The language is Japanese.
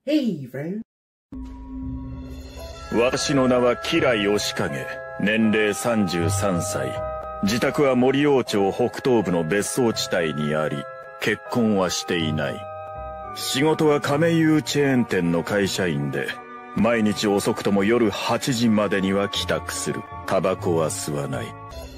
Hey, Ren. 私の名は吉来義景。年齢33歳。自宅は森王町北東部の別荘地帯にあり、結婚はしていない。仕事は亀有チェーン店の会社員で、毎日遅くとも夜8時までには帰宅する。タバコは吸わない。